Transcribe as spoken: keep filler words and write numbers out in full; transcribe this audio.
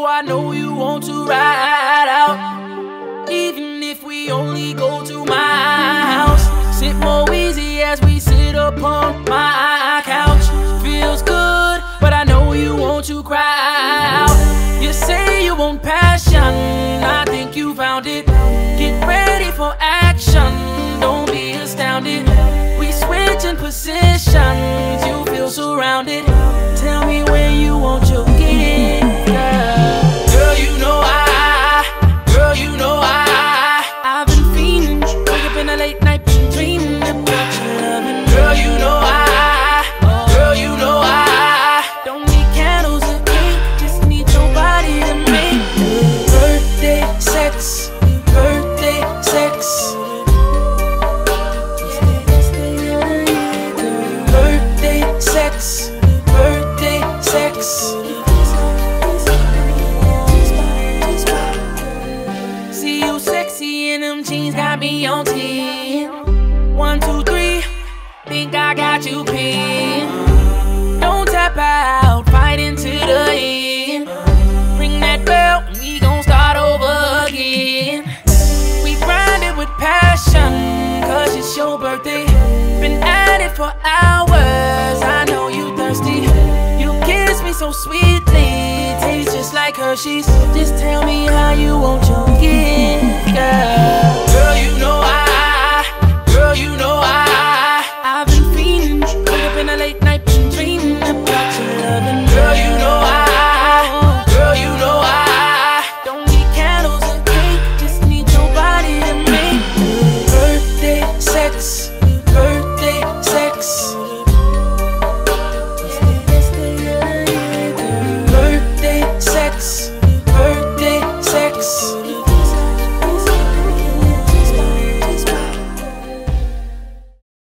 so I know you want to ride out. Even if we only go to my house, sit more easy as we sit upon my couch. Feels good, but I know you want to cry out. You say you want passion, I think you found it. Get ready for action, don't be astounded. We switching positions, you feel surrounded. Tell me where you want your get, girl. Girl, you know I, girl, you know I, I've been fiending, wake up in the late night, been dreaming about your loving. Girl, you know I, girl, you know I, don't need candles or cake, just need your body to make birthday sex, birthday sex. Birthday sex, birthday sex. See you sexy in them jeans, got me on ten. One, two, three, think I got you pinned. Don't tap out, fight into the end. Ring that bell, and we gon' start over again. We grinded with passion, cause it's your birthday. Been at it for hours, I know you thirsty. You kiss me so sweetly, tastes just like Hershey's. Just tell me how